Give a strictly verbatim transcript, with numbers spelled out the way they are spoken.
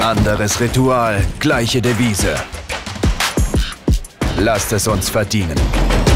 Anderes Ritual, gleiche Devise. Lasst es uns verdienen.